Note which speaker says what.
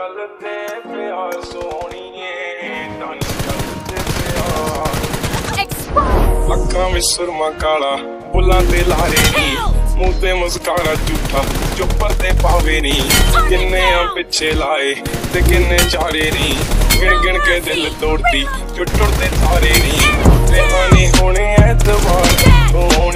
Speaker 1: चलते प्यार सोहणीए तानी चलते प्यार अखां विच सुरमा काला बुलां ते लारे नी मुंह ते मुस्कारा झूठा चुपर ते पावे नी किन्ने पिछे लाए ते किन्ने चारे नी गिन गिन के दिल तोड़ती जो टुरदे सारे नी ते आने होने ऐतबार